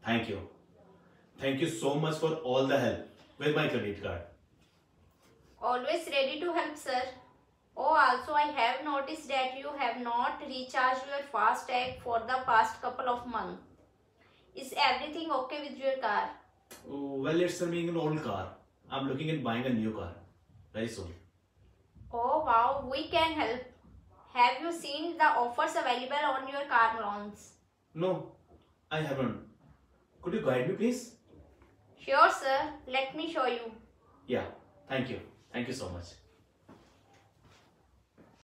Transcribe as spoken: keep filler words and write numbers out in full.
Thank you. Thank you so much for all the help with my credit card. Always ready to help, sir. Oh, also I have noticed that you have not recharged your FASTag for the past couple of months. Is everything okay with your car? Oh, well, it's being an old car. I'm looking at buying a new car very soon. Oh wow, we can help. Have you seen the offers available on your car loans? No, I haven't. Could you guide me, please? Sure, sir. Let me show you. Yeah, thank you. Thank you so much.